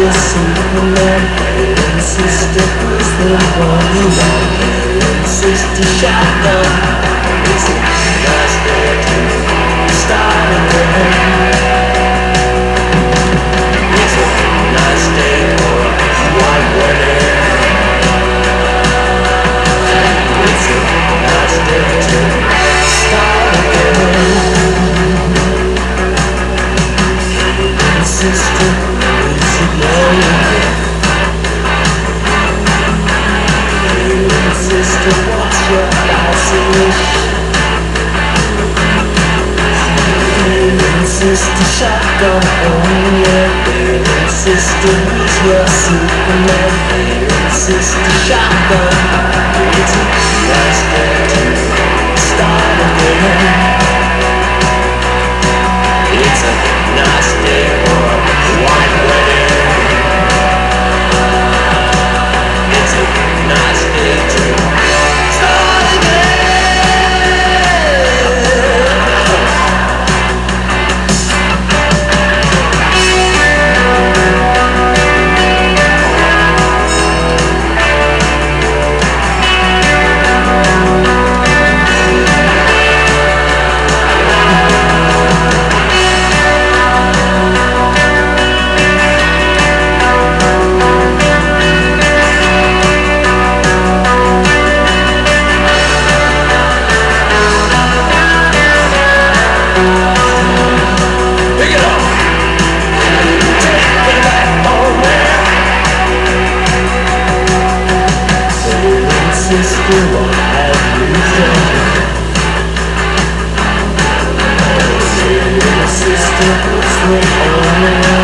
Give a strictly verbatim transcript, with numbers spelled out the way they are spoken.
sister, Superman. Hey, little sister, who's the one you want? Hey, little sister, shotgun. It's a nice day to start again. It's a nice day for a white wedding. It's a nice day to start again. Sister, is it lonely? Hey, little sister, what's your last wish? Hey, little sister, shotgun, oh yeah. Hey, little sister, who's your Superman? Hey, little sister, shotgun. It's a nice day to start again. It's a nice day for a white wedding. It's a nice day to start again. Sister, what have you done? Hey, little sister, what's the only